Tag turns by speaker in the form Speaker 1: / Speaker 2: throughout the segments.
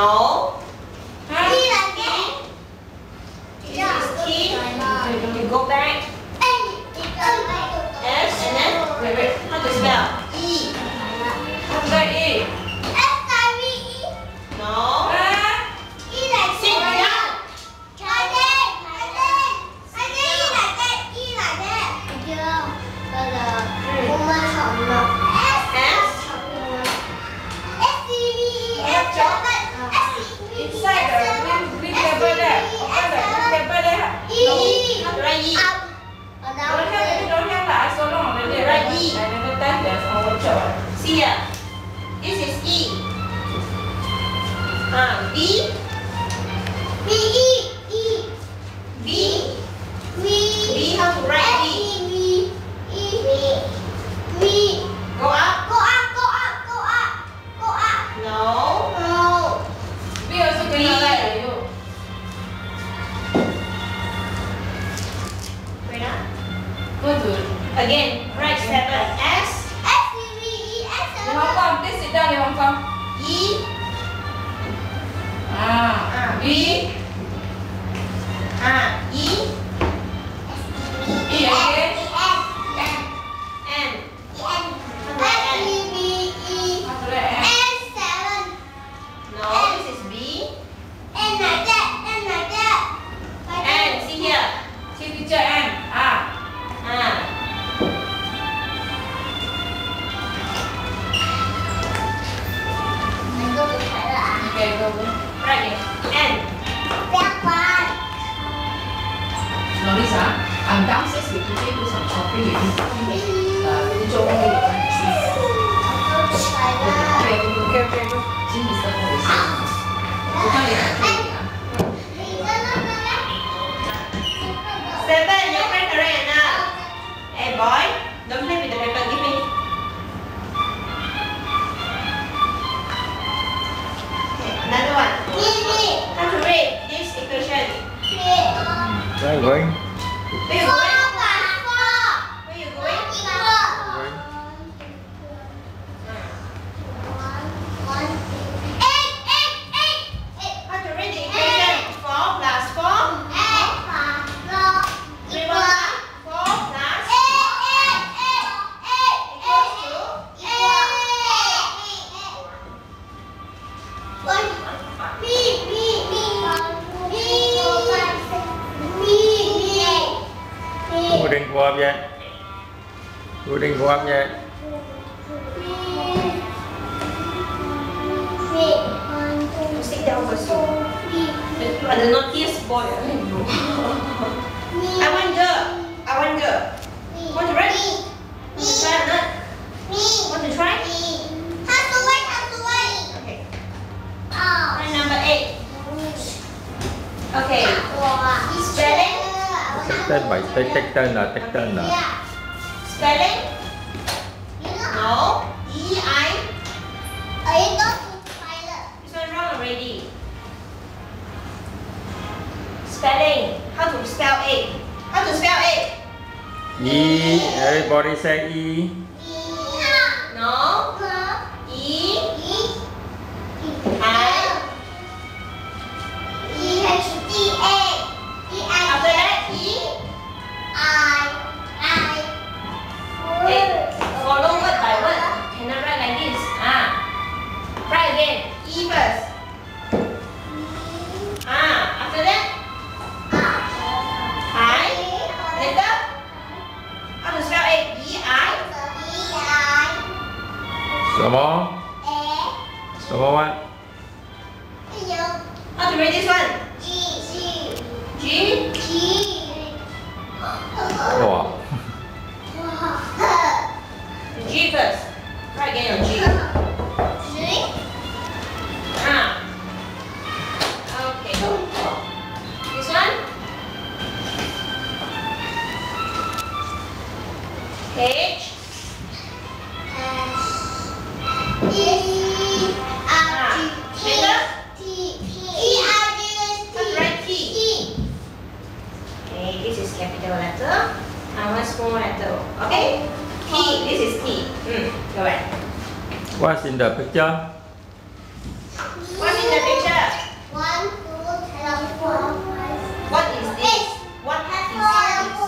Speaker 1: No.
Speaker 2: Huh?
Speaker 1: This is T. You go back. S and then wait. How to spell? E.
Speaker 2: How to spell E?
Speaker 1: No. Sit down.
Speaker 2: Inside the green paper there. Open the green paper there.
Speaker 1: Write E.
Speaker 2: Don't have that. So long already.
Speaker 1: Write E.
Speaker 2: I never touch that. Our job.
Speaker 1: See here. This is E. B. B. How to write B? Go up. No.
Speaker 2: We also cannot write you.
Speaker 1: Wait up.
Speaker 2: Go to.
Speaker 1: Again. Write 7. S.
Speaker 2: Li Hong Kong. Please sit down, Li Hong Kong.
Speaker 1: E.
Speaker 2: B.
Speaker 1: E.
Speaker 2: E again.
Speaker 1: N.
Speaker 2: How to write N?
Speaker 1: No. This is B. N. See here.
Speaker 2: See teacher N. Okay, go.
Speaker 1: Right here. N.
Speaker 3: Lisa, I'm downstairs with you. Do some shopping with you. Joe only with my sis.
Speaker 2: Okay, go.
Speaker 3: Jim is the police. So come here.
Speaker 1: 7. Your friend correct enough. Hey boy, don't play with the paper. Give me. Okay, another one. How to read this equation?
Speaker 4: Where are you going?
Speaker 1: Where you going? Where you going? How to read the equation? 4 plus 4. 3 1 4 plus equals to
Speaker 4: Who didn't go up yet? Who didn't go up yet?
Speaker 1: You sit down first. You are the naughtiest boy. I want girl. Want to read? Want to try or not? Want to try? Okay. Line number 8. Okay. Spelling.
Speaker 4: Take turn.
Speaker 1: Spelling. No. E-I. This one wrong already. Spelling. How to spell egg? How to spell egg?
Speaker 4: E. Everybody say E.
Speaker 1: No. E. I. After that, E. Okay. Follow word by word. Cannot write like this. Write again. E first. After that, I. Later, how to spell egg? E-I.
Speaker 4: Some more what?
Speaker 1: How to read this one? G.
Speaker 4: Oh.
Speaker 1: G first. Write again your G. Okay. This one? H. Later? Write T. Okay, this is capital letter. I want small letter. Okay? T. This is T. Go back.
Speaker 4: What's in the picture?
Speaker 1: What's in the picture?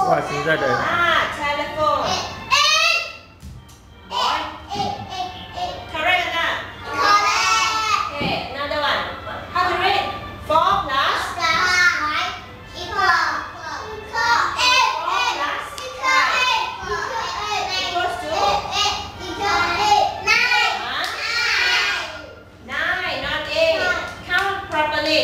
Speaker 4: What's inside there?
Speaker 1: Telephone. Boy. Correct or not? Okay, another one. How to read? 4 plus 9, not 8. Count properly.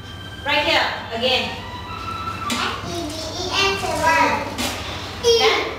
Speaker 5: 7.
Speaker 1: Then